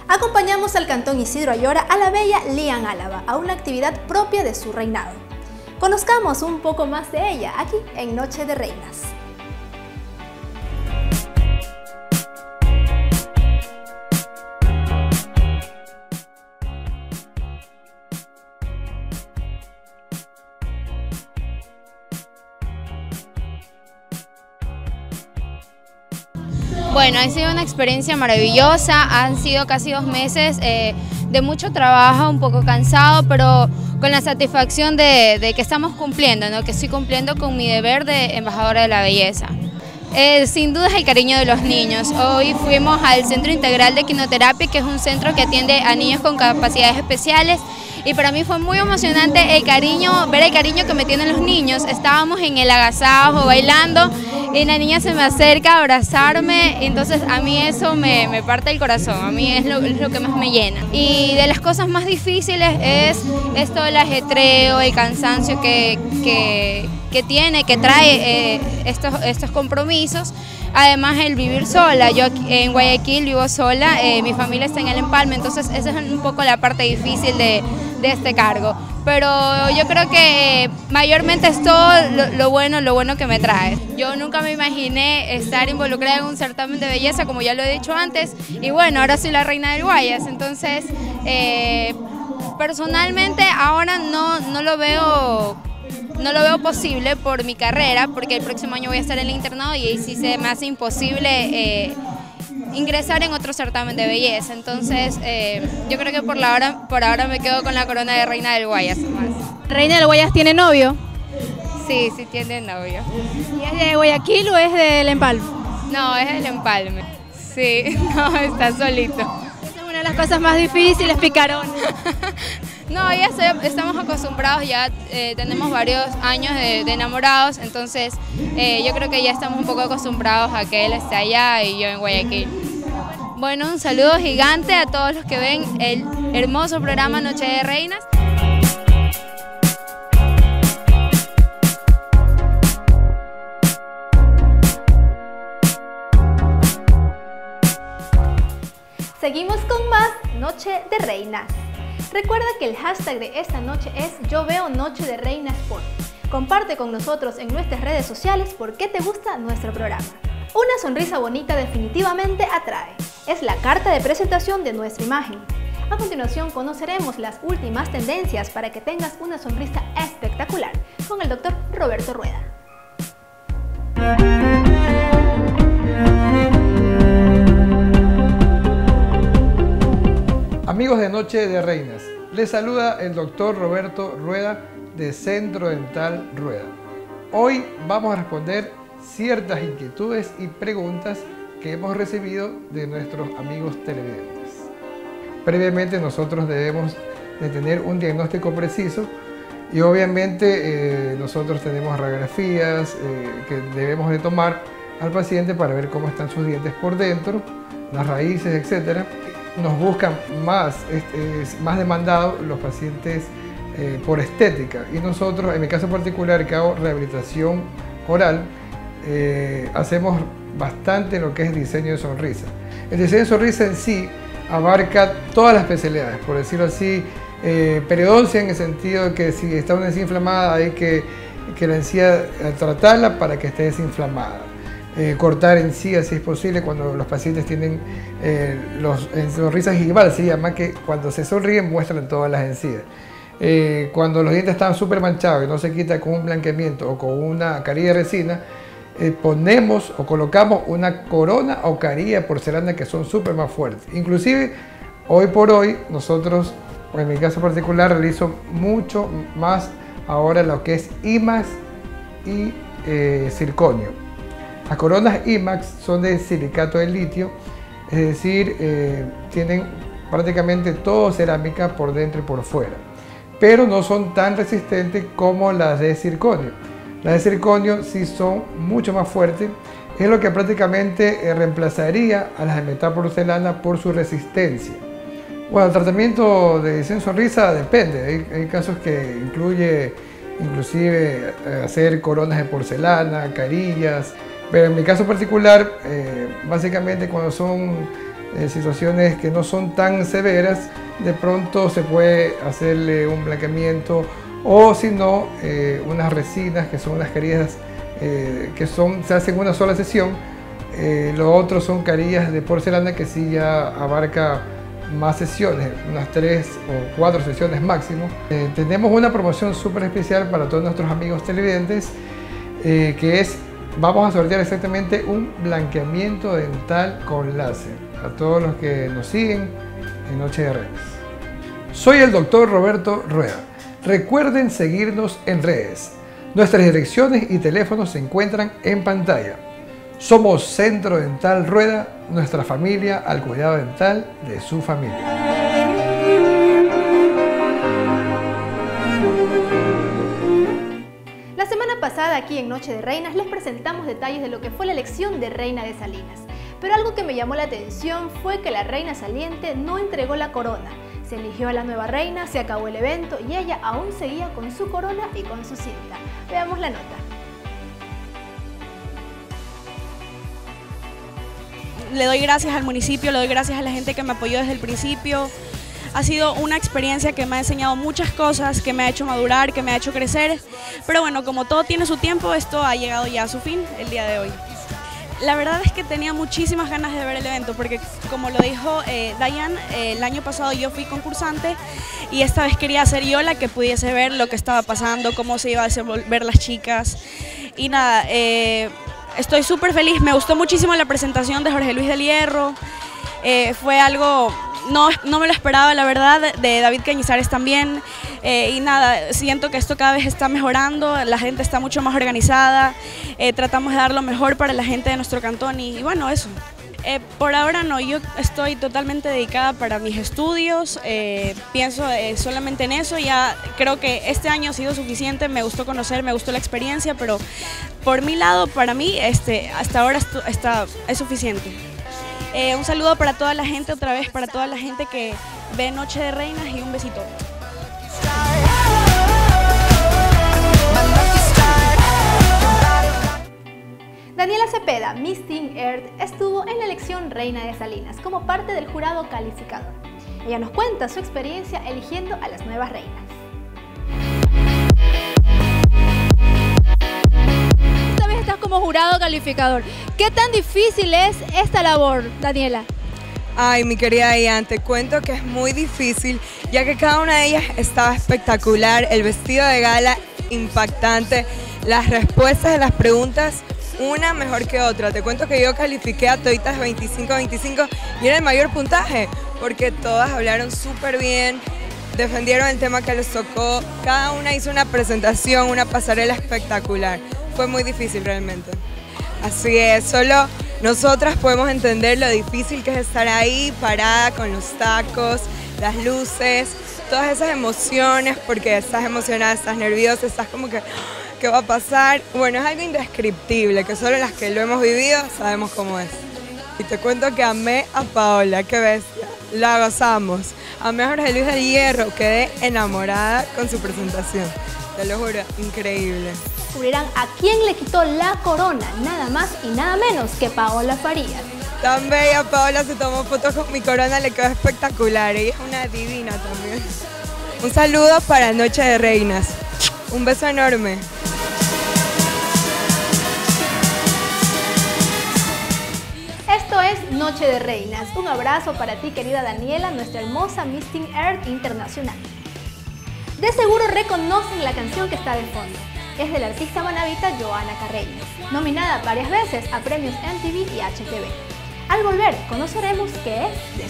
Acompañamos al Cantón Isidro Ayora a la bella Lian Álava, a una actividad propia de su reinado. Conozcamos un poco más de ella aquí en Noche de Reinas. Bueno, ha sido una experiencia maravillosa, han sido casi 2 meses de mucho trabajo, un poco cansado, pero con la satisfacción de que estamos cumpliendo, ¿no? Que estoy cumpliendo con mi deber de embajadora de la belleza. Sin duda es el cariño de los niños. Hoy fuimos al Centro Integral de Quinoterapia, que es un centro que atiende a niños con capacidades especiales, y para mí fue muy emocionante ver el cariño que me tienen los niños. Estábamos en el agasajo, bailando, y la niña se me acerca a abrazarme, entonces a mí eso me parte el corazón, a mí es lo que más me llena. Y de las cosas más difíciles es esto del ajetreo, el cansancio que trae estos compromisos. Además, el vivir sola, yo en Guayaquil vivo sola, mi familia está en el Empalme, entonces esa es un poco la parte difícil de este cargo. Pero yo creo que mayormente es todo lo bueno que me trae. Yo nunca me imaginé estar involucrada en un certamen de belleza, como ya lo he dicho antes, y bueno, ahora soy la reina del Guayas, entonces personalmente ahora no lo veo posible por mi carrera, porque el próximo año voy a estar en el internado y ahí sí se me hace imposible ingresar en otro certamen de belleza. Entonces yo creo que por ahora me quedo con la corona de reina del Guayas más. ¿Reina del Guayas tiene novio? Sí tiene novio. ¿Y es de Guayaquil o es del Empalme? No, es del Empalme. Sí, no, está solito. Esa es una de las cosas más difíciles, picarón. No, ya estamos acostumbrados, ya tenemos varios años de enamorados, entonces yo creo que ya estamos un poco acostumbrados a que él esté allá y yo en Guayaquil. Bueno, un saludo gigante a todos los que ven el hermoso programa Noche de Reinas. Seguimos con más Noche de Reinas. Recuerda que el hashtag de esta noche es Yo Veo Noche de Reinas Sport. Comparte con nosotros en nuestras redes sociales por qué te gusta nuestro programa. Una sonrisa bonita definitivamente atrae. Es la carta de presentación de nuestra imagen. A continuación conoceremos las últimas tendencias para que tengas una sonrisa espectacular con el Dr. Roberto Rueda. Amigos de Noche de Reinas, les saluda el doctor Roberto Rueda de Centro Dental Rueda. Hoy vamos a responder ciertas inquietudes y preguntas que hemos recibido de nuestros amigos televidentes. Previamente nosotros debemos de tener un diagnóstico preciso y obviamente nosotros tenemos radiografías que debemos de tomar al paciente para ver cómo están sus dientes por dentro, las raíces, etc. Nos buscan más demandados los pacientes por estética, y nosotros, en mi caso particular, que hago rehabilitación oral, hacemos bastante lo que es diseño de sonrisa. El diseño de sonrisa en sí abarca todas las especialidades, por decirlo así, periodoncia en el sentido de que si está una encía inflamada hay que la encía tratarla para que esté desinflamada. Cortar encías si es posible cuando los pacientes tienen sonrisas gingivales, se llama, que cuando se sonríen muestran todas las encías. Cuando los dientes están súper manchados y no se quita con un blanqueamiento o con una carilla de resina, ponemos o colocamos una corona o carilla de porcelana que son súper más fuertes. Inclusive hoy por hoy nosotros, en mi caso particular, realizo mucho más ahora lo que es IMAX y circonio. Las coronas IMAX son de silicato de litio, es decir, tienen prácticamente todo cerámica por dentro y por fuera, pero no son tan resistentes como las de circonio. Las de circonio sí son mucho más fuertes, es lo que prácticamente reemplazaría a las de metal porcelana por su resistencia. Bueno, el tratamiento de diseño de sonrisa depende, hay casos que incluye inclusive hacer coronas de porcelana, carillas. Pero en mi caso particular, básicamente cuando son situaciones que no son tan severas, de pronto se puede hacerle un blanqueamiento o si no, unas resinas que son unas carillas se hacen en una sola sesión. Lo otro son carillas de porcelana que sí ya abarca más sesiones, unas 3 o 4 sesiones máximo. Tenemos una promoción súper especial para todos nuestros amigos televidentes, que es, vamos a sortear exactamente un blanqueamiento dental con láser a todos los que nos siguen en Noche de Reinas. Soy el doctor Roberto Rueda. Recuerden seguirnos en redes. Nuestras direcciones y teléfonos se encuentran en pantalla. Somos Centro Dental Rueda, nuestra familia al cuidado dental de su familia. La semana pasada aquí en Noche de Reinas les presentamos detalles de lo que fue la elección de reina de Salinas. Pero algo que me llamó la atención fue que la reina saliente no entregó la corona. Se eligió a la nueva reina, se acabó el evento y ella aún seguía con su corona y con su cinta. Veamos la nota. Le doy gracias al municipio, le doy gracias a la gente que me apoyó desde el principio. Ha sido una experiencia que me ha enseñado muchas cosas, que me ha hecho madurar, que me ha hecho crecer. Pero bueno, como todo tiene su tiempo, esto ha llegado ya a su fin el día de hoy. La verdad es que tenía muchísimas ganas de ver el evento porque, como lo dijo Dayan, el año pasado yo fui concursante y esta vez quería ser yo la que pudiese ver lo que estaba pasando, cómo se iba a desenvolver las chicas. Y nada, estoy súper feliz, me gustó muchísimo la presentación de Jorge Luis del Hierro, fue algo, no me lo esperaba la verdad, de David Cañizares también, y nada, siento que esto cada vez está mejorando, la gente está mucho más organizada, tratamos de dar lo mejor para la gente de nuestro cantón y bueno, eso. Por ahora no, yo estoy totalmente dedicada para mis estudios, pienso solamente en eso, ya creo que este año ha sido suficiente, me gustó conocer, me gustó la experiencia, pero por mi lado, para mí, hasta ahora es suficiente. Un saludo para toda la gente, otra vez para toda la gente que ve Noche de Reinas y un besito. Daniela Cepeda, Miss Teen Earth, estuvo en la elección Reina de Salinas como parte del jurado calificador. Ella nos cuenta su experiencia eligiendo a las nuevas reinas. Esta vez estás como jurado calificador. ¿Qué tan difícil es esta labor, Daniela? Ay, mi querida Ian, te cuento que es muy difícil, ya que cada una de ellas estaba espectacular, el vestido de gala impactante, las respuestas de las preguntas una mejor que otra. Te cuento que yo califiqué a toditas 25-25 y era el mayor puntaje, porque todas hablaron súper bien, defendieron el tema que les tocó, cada una hizo una presentación, una pasarela espectacular. Fue muy difícil realmente. Así es, solo nosotras podemos entender lo difícil que es estar ahí parada con los tacos, las luces, todas esas emociones, porque estás emocionada, estás nerviosa, estás como que ¿qué va a pasar? Bueno, es algo indescriptible, que solo las que lo hemos vivido sabemos cómo es. Y te cuento que amé a Paola, qué bestia, la gozamos. Amé a Jorge Luis del Hierro, quedé enamorada con su presentación. Te lo juro, increíble. Descubrirán a quién le quitó la corona, nada más y nada menos que Paola Farías. Tan bella, Paola se tomó fotos con mi corona, le quedó espectacular. Ella es una divina también. Un saludo para Noche de Reinas. Un beso enorme. Esto es Noche de Reinas. Un abrazo para ti, querida Daniela, nuestra hermosa Miss Teen Earth Internacional. De seguro reconocen la canción que está de fondo. Es de la artista manabita Joana Carreño, nominada varias veces a premios MTV y HTV. Al volver, conoceremos qué es de